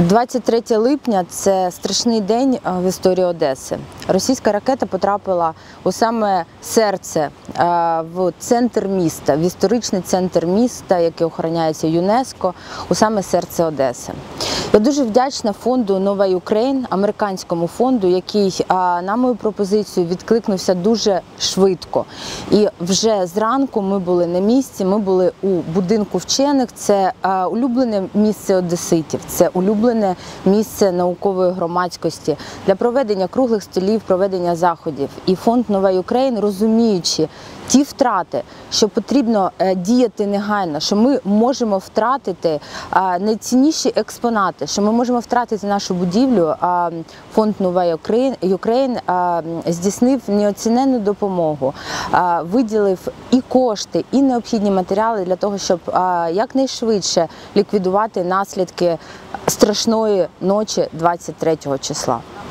23 липня – це страшний день в історії Одеси. Російська ракета потрапила у саме серце, в центр міста, в історичний центр міста, який охороняється ЮНЕСКО, у саме серце Одеси. Я дуже вдячна фонду «Нова Юкрейн», американському фонду, який на мою пропозицію відкликнувся дуже швидко. І вже зранку ми були на місці, ми були у будинку вчених. Це улюблене місце одеситів, це улюблене місце наукової громадськості для проведення круглих столів, проведення заходів. І фонд «Нова Юкрейн», розуміючи ті втрати, що потрібно діяти негайно, що ми можемо втратити найцінніші експонати, що ми можемо втратити нашу будівлю, фонд «Нова Юкрейн» здійснив неоціненну допомогу, виділив і кошти, і необхідні матеріали для того, щоб якнайшвидше ліквідувати наслідки страшної ночі 23 числа.